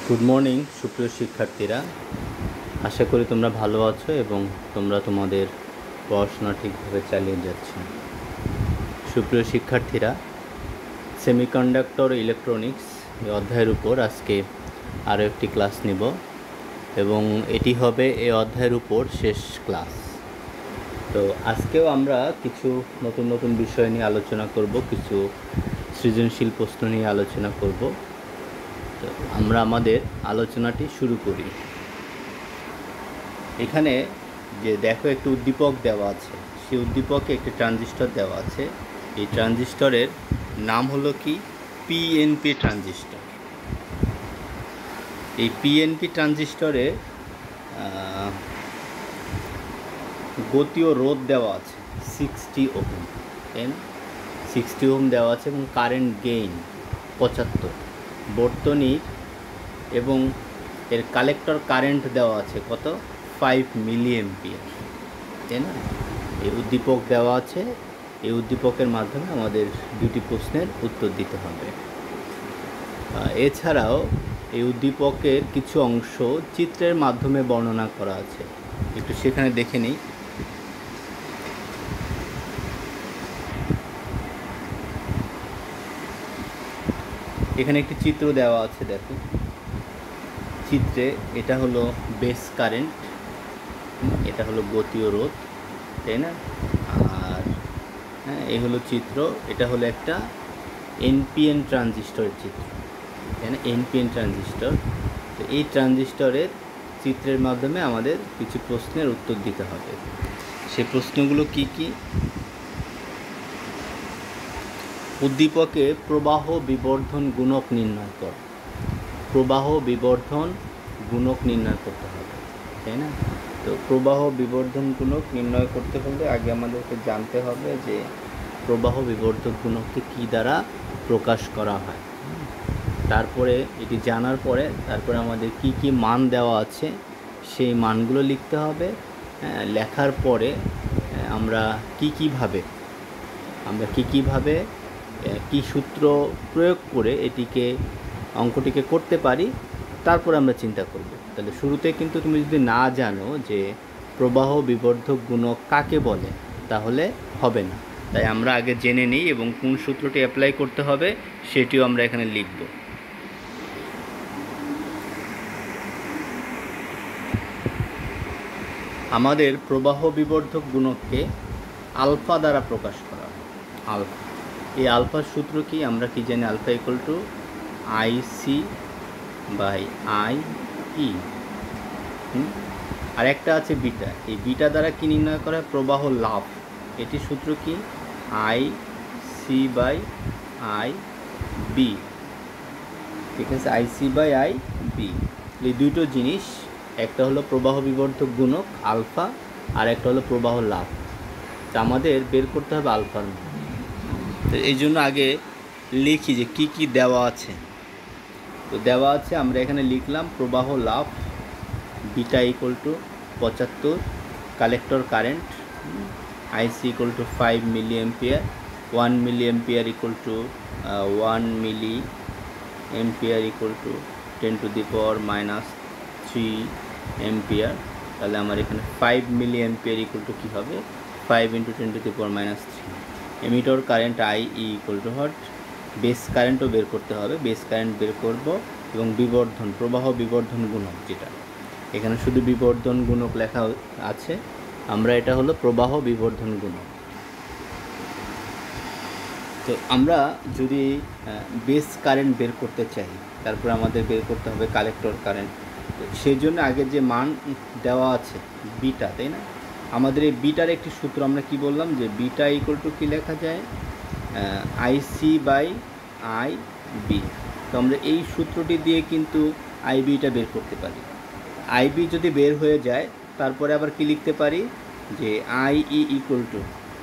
Good morning সুপ্রিয় শিক্ষার্থীরা, আশা করি তোমরা ভালো আছো এবং তোমরা তোমাদের পড়াশোনা ঠিকভাবে চালিয়ে যাচ্ছ। সুপ্রিয় শিক্ষার্থীরা, সেমিকন্ডাক্টর ইলেকট্রনিক্স এই অধ্যায়ের উপর আজকে আরও একটি ক্লাস নেব এবং এটি হবে এই অধ্যায়ের উপর শেষ ক্লাস। তো আজকেও আমরা কিছু নতুন নতুন বিষয় নিয়ে আলোচনা করব, কিছু সৃজনশীল প্রশ্ন নিয়ে আলোচনা করব। তো আমরা আমাদের আলোচনাটি শুরু করি। এখানে যে দেখো একটি উদ্দীপক দেওয়া আছে, সেই উদ্দীপকে একটি ট্রানজিস্টর দেওয়া আছে। এই ট্রানজিস্টরের নাম হলো কি পিএনপি ট্রানজিস্টর। এই পিএনপি ট্রানজিস্টরে গতীয় রোধ দেওয়া আছে 60 ওহম, 60 ওহম দেওয়া আছে এবং কারেন্ট গেইন 75। বর্তনীর এবং এর কালেক্টর কারেন্ট দেওয়া আছে কত 5 মিলি অ্যাম্পিয়ার, তাই না? এই উদ্দীপক দেওয়া আছে। এই উদ্দীপকের মাধ্যমে আমাদের দুটি প্রশ্নের উত্তর দিতে হবে। এছাড়াও এই উদ্দীপকের কিছু অংশ চিত্রের মাধ্যমে বর্ণনা করা আছে, একটু সেখানে দেখে নিই। এখানে একটি চিত্র দেওয়া আছে, দেখো চিত্রে এটা হলো বেস কারেন্ট, এটা হলো গতীয় রোধ, তাই না? আর এই হলো চিত্র, এটা হলো একটা এনপিএন ট্রানজিস্টরের চিত্র, তাই না? NPN transistor. তো এই ট্রানজিস্টরের চিত্রের মাধ্যমে আমাদের কিছু প্রশ্নের উত্তর দিতে হবে। সেই প্রশ্নগুলো কি কি? উদ্দীপকে প্রবাহ বিবর্ধন গুণক নির্ণয় কর। প্রবাহ বিবর্ধন গুণক নির্ণয় করতে হবে, তাই না? তো প্রবাহ বিবর্ধন গুণক নির্ণয় করতে হলে আগে আমাদেরকে জানতে হবে যে প্রবাহ বিবর্ধক গুণককে কী দ্বারা প্রকাশ করা হয়। তারপরে এটি জানার পরে তারপরে আমাদের কি কি মান দেওয়া আছে সেই মানগুলো লিখতে হবে। লেখার পরে আমরা কীভাবে কি সূত্র প্রয়োগ করে এটিকে অঙ্কটিকে করতে পারি, তারপরে আমরা চিন্তা করব। তাহলে শুরুতে কিন্তু তুমি যদি না জানো যে প্রবাহ বিবর্ধক গুণক কাকে বলে, তাহলে হবে না। তাই আমরা আগে জেনে নিই এবং কোন সূত্রটি অ্যাপ্লাই করতে হবে সেটিও আমরা এখানে লিখব। আমাদের প্রবাহ বিবর্ধক গুণককে আলফা দ্বারা প্রকাশ করা হয়। আলফা, এই আলফার সূত্র কি? আমরা কি জানি? Alpha equal to IC by I E. আর একটা আছে বিটা। এই বিটা দ্বারা কি নির্ণয় করা হয়? প্রবাহ লাভ। এটির সূত্র কি? I C by I B, ঠিক আছে? I C by I B. এই দুটো জিনিস, একটা হলো প্রবাহ বিবর্ধক গুণক আলফা, আর একটা হলো প্রবাহ লাভ। তা আমাদের বের করতে হবে আলফার মান। তো এই জন্য আগে লিখি যে কি কি দেওয়া আছে। তো দেওয়া আছে, আমরা এখানে লিখলাম প্রবাহ লাভ beta equal to 75, collector current IC equal to 5 milliampere, 1 milliampere equal to 1 milliampere equal to 10 to the power minus 3 ampere. তাহলে আমার এখানে 5 মিলি অ্যাম্পিয়ার ইকুয়াল টু কী হবে? 5 into 10 to the power minus 3। Emitter current I E equal to হট, base কারেন্টও বের করতে হবে, বেস কারেন্ট বের করব এবং বিবর্ধন, প্রবাহ বিবর্ধন গুণক, যেটা এখানে শুধু বিবর্ধন গুণক লেখা আছে, আমরা এটা হলো প্রবাহ বিবর্ধন গুণক। তো আমরা যদি বেস কারেন্ট বের করতে চাই, তারপর আমাদের বের করতে হবে কালেক্টর কারেন্ট। সেই জন্য আগে যে মান দেওয়া আছে বিটা, তাই না? আমাদের এই বিটার একটি সূত্র আমরা কি বললাম, যে বিটা ইকুয়াল টু কী লেখা যায়? IC by I B. তো আমরা এই সূত্রটি দিয়ে কিন্তু আইবিটা বের করতে পারি। আইবি যদি বের হয়ে যায়, তারপরে আবার কি লিখতে পারি, যে I E equal to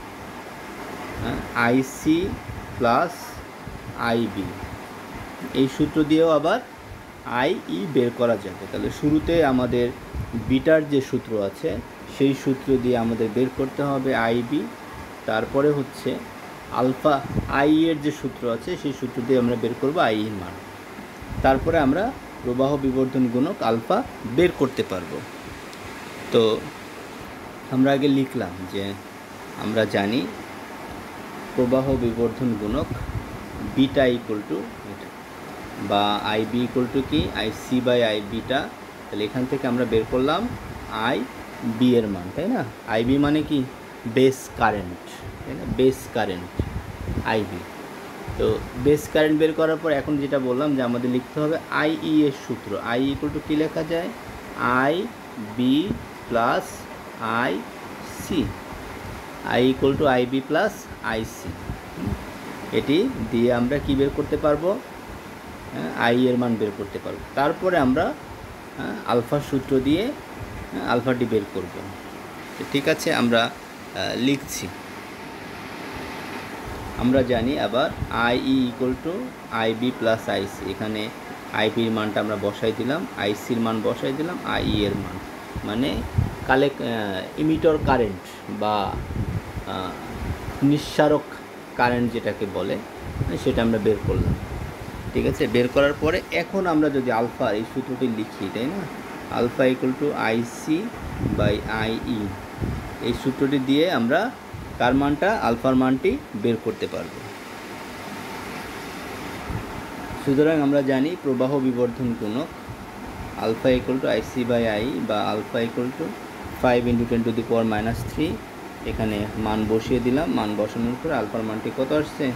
IC plus IB. এই সূত্র দিয়েও আবার আই ই বের করা যাবে। তাহলে শুরুতে আমাদের বিটার যে সূত্র আছে সেই সূত্র দিয়ে আমাদের বের করতে হবে আইবি, তারপরে হচ্ছে আলফা আই এর যে সূত্র আছে সেই সূত্র দিয়ে আমরা বের করব আই এর মান। তারপরে আমরা প্রবাহ বিবর্ধন গুণক আলফা বের করতে পারবো। তো আমরা আগে লিখলাম যে আমরা জানি প্রবাহ বিবর্ধন গুণক বিটা ইকুয়াল টু এটা, বা আইবি ইকুয়াল টু কি আইসি বাই আই বিটা। তাহলে এখান থেকে আমরা বের করলাম আই বি এর মান, তাই না? আইবি মানে কি বেস কারেন্ট, তাই না? Base current IB. তো বেস কারেন্ট বের করার পর এখন যেটা বললাম যে আমাদের লিখতে হবে আইই এর সূত্র। আই ইকুয়াল টু কী লেখা যায়? I B plus I C. I equal to I B plus I C. এটি দিয়ে আমরা কি বের করতে পারবো? আই এর মান বের করতে পারবো। তারপরে আমরা আলফার সূত্র দিয়ে আলফাটি বের করব। ঠিক আছে, আমরা লিখছি। আমরা জানি আবার I E equal to I B plus IC. এখানে আইবির মানটা আমরা বসাই দিলাম, আইসির মান বসাই দিলাম, আই এর মান মানে ইমিটর কারেন্ট বা নিঃসারক কারেন্ট যেটাকে বলে সেটা আমরা বের করলাম। ঠিক আছে, বের করার পরে এখন আমরা যদি আলফা এই সূত্রটি লিখি, তাই না? Alpha equal to IC by IE, এই সূত্রটি দিয়ে আমরা কার মানটা, আলফার মানটি বের করতে পারবো। সুতরাং আমরা জানি প্রবাহ বিবর্ধন গুণক alpha equal to IC by I, বা আলফা ইকুয়াল টু 5 × 10⁻³ এখানে মান বসিয়ে দিলাম। মান বসানোর পর আলফার মানটি কত আসছে?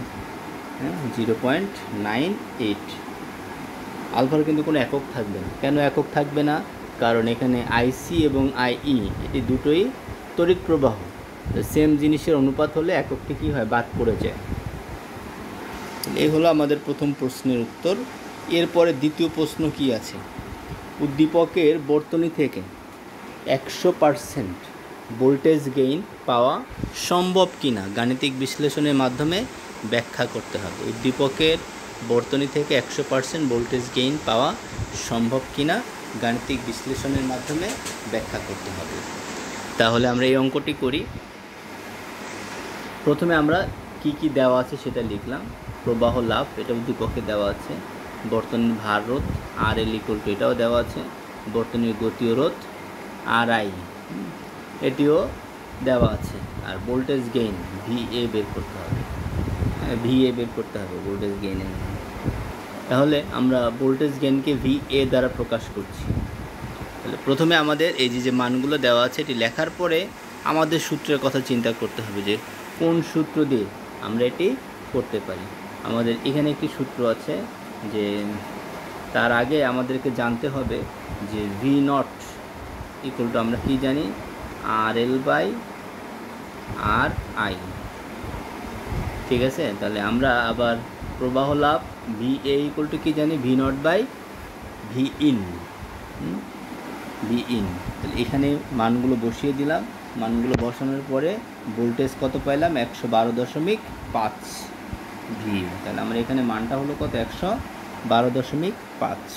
0.98। আলফার কিন্তু কোনো একক থাকবে না। কেন একক থাকবে না? কারণ এখানে আইসি এবং আইই এটি দুটোই তড়িৎ প্রবাহ। সেম জিনিসের অনুপাত হলে এককটি কী হয়? বাদ পড়ে যায়। এই হলো আমাদের প্রথম প্রশ্নের উত্তর। এরপরে দ্বিতীয় প্রশ্ন কি আছে? উদ্দীপকের বর্তনী থেকে 100% ভোল্টেজ গেইন পাওয়া সম্ভব কিনা গাণিতিক বিশ্লেষণের মাধ্যমে ব্যাখ্যা করতে হবে। উদ্দীপকের বর্তনী থেকে 100% ভোল্টেজ গেইন পাওয়া সম্ভব কিনা গাণিতিক বিশ্লেষণের মাধ্যমে ব্যাখ্যা করতে হবে। তাহলে আমরা এই অঙ্কটি করি। প্রথমে আমরা কি কি দেওয়া আছে সেটা লিখলাম। প্রবাহ লাভ, এটা উদ্দীপকে দেওয়া আছে। বর্তনীর ভার রোধ আর এল ইকুয়াল টু, এটাও দেওয়া আছে। বর্তনীর গতীয় রোধ আর আই, এটিও দেওয়া আছে। আর ভোল্টেজ গেইন VA বের করতে হবে। VA বের করতে হবে ভোল্টেজ গেইনের। তাহলে আমরা ভোল্টেজ গেইনকে VA দ্বারা প্রকাশ করছি। তাহলে প্রথমে আমাদের এই যে মানগুলো দেওয়া আছে এটি লেখার পরে আমাদের সূত্রের কথা চিন্তা করতে হবে যে কোন সূত্র দিয়ে আমরা এটি করতে পারি। আমাদের এখানে একটি সূত্র আছে, যে তার আগে আমাদেরকে জানতে হবে যে V0 ইকুয়াল টু আমরা কি জানি? RL by RI। ঠিক আছে, তাহলে আমরা আবার প্রবাহ লাভ VA ইকুয়াল টু কি জানি? V0 by Vin। তাহলে এখানে মানগুলো বসিয়ে দিলাম। মানগুলো বসানোর পরে ভোল্টেজ কত পাইলাম? 112.5 V। তাহলে আমরা এখানে মানটা হলো কত? 112.5।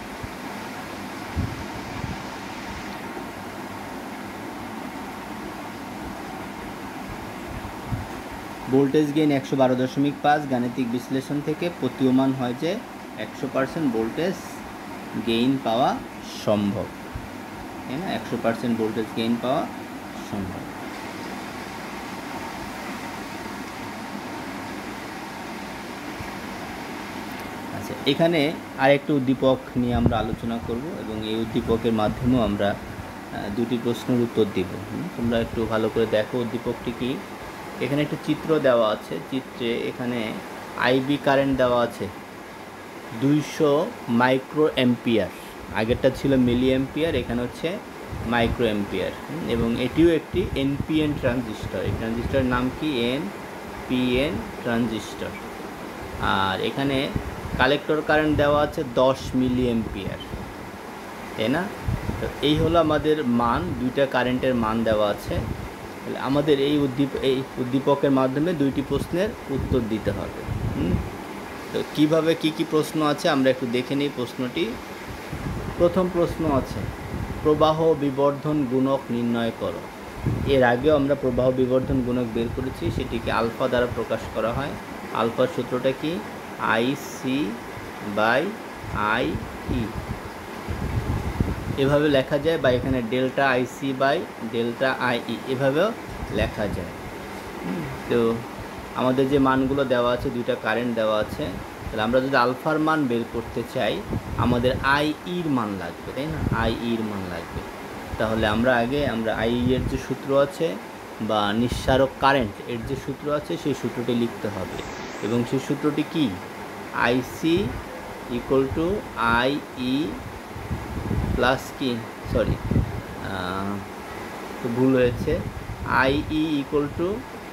Voltage gain 112.5। গাণিতিক বিশ্লেষণ থেকে প্রতীয়মান হয় যে 100% ভোল্টেজ গেইন পাওয়া সম্ভব, তাই না? 100% ভোল্টেজ গেইন পাওয়া সম্ভব। আচ্ছা, এখানে আরেকটি উদ্দীপক নিয়ে আমরা আলোচনা করব এবং এই উদ্দীপকের মাধ্যমেও আমরা দুটি প্রশ্নের উত্তর দিব। তোমরা একটু ভালো করে দেখো উদ্দীপকটি কি। এখানে একটা চিত্র দেওয়া আছে। চিত্রে এখানে আইবি কারেন্ট দেওয়া আছে 200 মাইক্রো অ্যাম্পিয়ার। আগেরটা ছিল মিলি অ্যাম্পিয়ার, এখানে হচ্ছে মাইক্রো অ্যাম্পিয়ার। এবং এটিও একটি NPN ট্রানজিস্টর। এই ট্রানজিস্টরের নাম কি? NPN transistor. আর এখানে কালেক্টর কারেন্ট দেওয়া আছে 10 মিলি অ্যাম্পিয়ার, তাই না? তো এই হলো আমাদের মান, দুইটা কারেন্টের মান দেওয়া আছে। তাহলে আমাদের এই উদ্দীপকের মাধ্যমে দুইটি প্রশ্নের উত্তর দিতে হবে। তো কীভাবে কি কি প্রশ্ন আছে আমরা একটু দেখে নিই প্রশ্নটি। প্রথম প্রশ্ন আছে প্রবাহ বিবর্ধন গুণক নির্ণয় করো। এর আগেও আমরা প্রবাহ বিবর্ধন গুণক বের করেছি, সেটিকে আলফা দ্বারা প্রকাশ করা হয়। আলফার সূত্রটা কি? IC বাই আই ই এভাবে লেখা যায়, বা এখানে delta IC by delta I E এভাবেও লেখা যায়। তো আমাদের যে মানগুলো দেওয়া আছে, দুইটা কারেন্ট দেওয়া আছে, তাহলে আমরা যদি আলফার মান বের করতে চাই আমাদের আই ইর মান লাগবে, তাই না? আই ইর মান লাগবে। তাহলে আমরা আই এর যে সূত্র আছে বা নিঃসারক কারেন্ট এর যে সূত্র আছে সেই সূত্রটি লিখতে হবে, এবং সেই সূত্রটি কি? IC equal to I E plus কি, সরি তো ভুল হয়েছে, I E equal to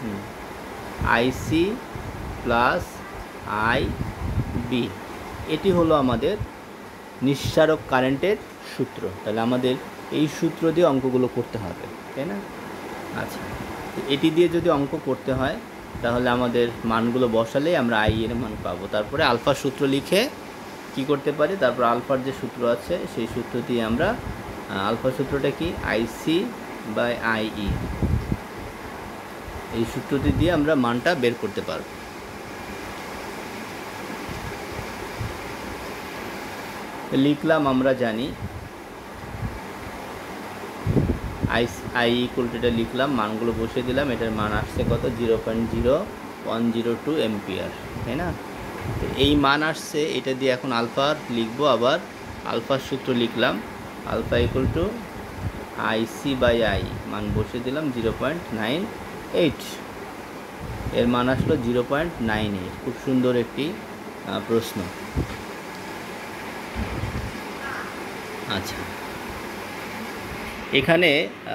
IC plus I B. এটি হলো আমাদের নিঃসারক কারেন্টের সূত্র। তাহলে আমাদের এই সূত্র দিয়ে অঙ্কগুলো করতে হবে, তাই না? আচ্ছা, এটি দিয়ে যদি অঙ্ক করতে হয় তাহলে আমাদের মানগুলো বসালে আমরা আই এর মান পাবো। তারপরে আলফার সূত্র লিখে কি করতে পারি, তারপর আলফার যে সূত্র আছে সেই সূত্র দিয়ে আমরা, আলফার সূত্রটা কি? আইসি বাই আই ই, এই সূত্রটি দিয়ে আমরা মানটা বের করতে পারব। লিখলাম, আমরা জানি আই ইকুয়ালটা লিখলাম, মানগুলো বসিয়ে দিলাম, এটার মান আসছে কত? 0.0102 এম্পিয়ার, তাই না? তো এই মান আসছে, এটা দিয়ে এখন আলফার লিখবো, আবার আলফার সূত্র লিখলাম, alpha equal to IC by I, মান বসিয়ে দিলাম 0.98, এর মান আসলো 0.98। খুব সুন্দর একটি প্রশ্ন। আচ্ছা, এখানে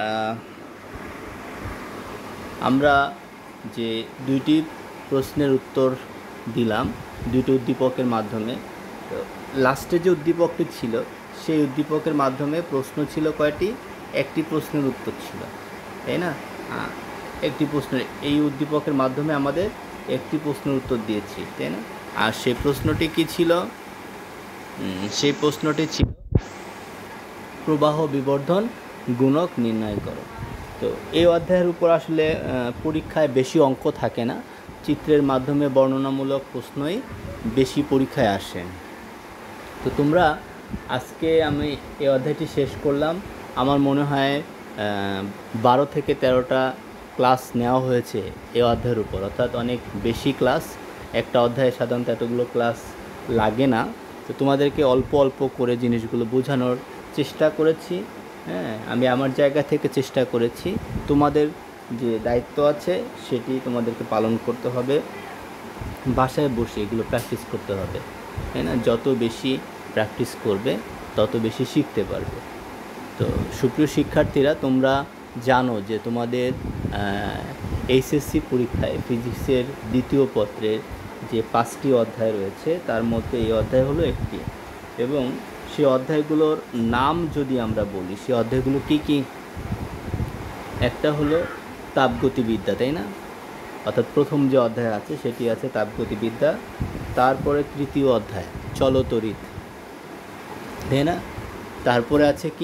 আমরা যে দুইটি প্রশ্নের উত্তর দিলাম দুইটি উদ্দীপকের মাধ্যমে, তো লাস্টে যে উদ্দীপকটি ছিল সেই উদ্দীপকের মাধ্যমে প্রশ্ন ছিল কয়টি? একটি প্রশ্নের উত্তর ছিল, তাই না? একটি প্রশ্নের, এই উদ্দীপকের মাধ্যমে আমাদের একটি প্রশ্নের উত্তর দিয়েছি, তাই না? আর সেই প্রশ্নটি কি ছিল? সেই প্রশ্নটি ছিল প্রবাহ বিবর্ধন গুণক নির্ণয় করো। তো এই অধ্যায়ের উপর আসলে পরীক্ষায় বেশি অঙ্ক থাকে না, চিত্রের মাধ্যমে বর্ণনামূলক প্রশ্নই বেশি পরীক্ষায় আসে। তো তোমরা আজকে আমি এই অধ্যায়টি শেষ করলাম। আমার মনে হয় 12 থেকে 13টা ক্লাস নেওয়া হয়েছে এই অধ্যায়ের উপর, অর্থাৎ অনেক বেশি ক্লাস। একটা অধ্যায়ে সাধারণত এতগুলো ক্লাস লাগে না। তো তোমাদেরকে অল্প অল্প করে জিনিসগুলো বোঝানোর চেষ্টা করেছি। হ্যাঁ, আমি আমার জায়গা থেকে চেষ্টা করেছি। তোমাদের যে দায়িত্ব আছে সেটি তোমাদেরকে পালন করতে হবে, বাসায় বসে এগুলো প্র্যাকটিস করতে হবে, তাই না? যত বেশি প্র্যাকটিস করবে তত বেশি শিখতে পারবে। তো সুপ্রিয় শিক্ষার্থীরা, তোমরা জানো যে তোমাদের এইচএসসি পরীক্ষায় ফিজিক্সের দ্বিতীয় পত্রের যে 5টি অধ্যায় রয়েছে তার মধ্যে এই অধ্যায় হলো একটি, এবং সেই অধ্যায়গুলোর নাম যদি আমরা বলি, সেই অধ্যায়গুলো কি কি? একটা হলো তাপগতিবিদ্যা, তাই না? অর্থাৎ প্রথম যে অধ্যায় আছে সেটি আছে তাপগতিবিদ্যা। তারপরে তৃতীয় অধ্যায় চলতরিৎ, তাই না? তারপরে আছে কি?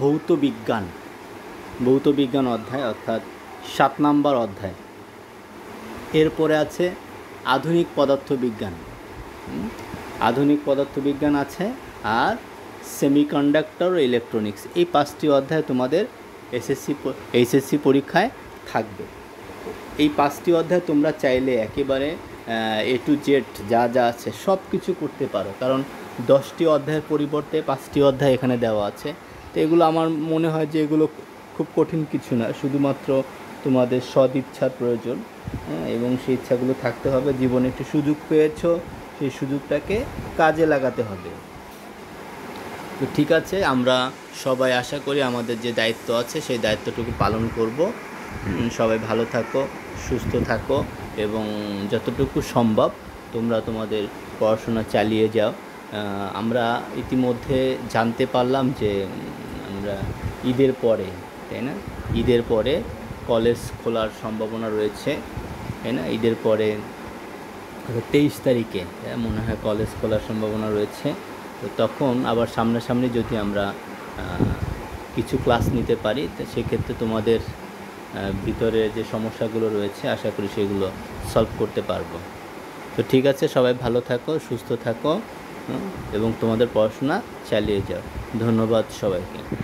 ভৌতবিজ্ঞান অধ্যায়, অর্থাৎ 7 নম্বর অধ্যায়। এরপরে আছে আধুনিক পদার্থবিজ্ঞান আছে, আর সেমিকন্ডাক্টর ও ইলেকট্রনিক্স। এই 5টি অধ্যায় তোমাদের এইচএসসি পরীক্ষায় থাকবে। এই 5টি অধ্যায় তোমরা চাইলে একেবারে A to Z যা যা আছে সব কিছু করতে পারো, কারণ 10টি অধ্যায়ের পরিবর্তে 5টি অধ্যায় এখানে দেওয়া আছে। তো এগুলো আমার মনে হয় যে এগুলো খুব কঠিন কিছু না, শুধুমাত্র তোমাদের সৎ ইচ্ছার প্রয়োজন, এবং সেই ইচ্ছাগুলো থাকতে হবে। জীবনে একটি সুযোগ পেয়েছো, সেই সুযোগটাকে কাজে লাগাতে হবে। তো ঠিক আছে, আমরা সবাই আশা করি আমাদের যে দায়িত্ব আছে সেই দায়িত্বটুকু পালন করব। সবাই ভালো থাকো, সুস্থ থাকো, এবং যতটুকু সম্ভব তোমরা তোমাদের পড়াশোনা চালিয়ে যাও। আমরা ইতিমধ্যে জানতে পারলাম যে আমরা ঈদের পরে, তাই না, ঈদের পরে কলেজ খোলার সম্ভাবনা রয়েছে, তাই না? ঈদের পরে 23 তারিখে মনে হয় কলেজ খোলার সম্ভাবনা রয়েছে। তো তখন আবার সামনাসামনি যদি আমরা কিছু ক্লাস নিতে পারি, তো সেক্ষেত্রে তোমাদের ভিতরে যে সমস্যাগুলো রয়েছে আশা করি সেগুলো সলভ করতে পারবো। তো ঠিক আছে, সবাই ভালো থাকো, সুস্থ থাকো, এবং তোমাদের পড়াশোনা চালিয়ে যাও। ধন্যবাদ সবাইকে।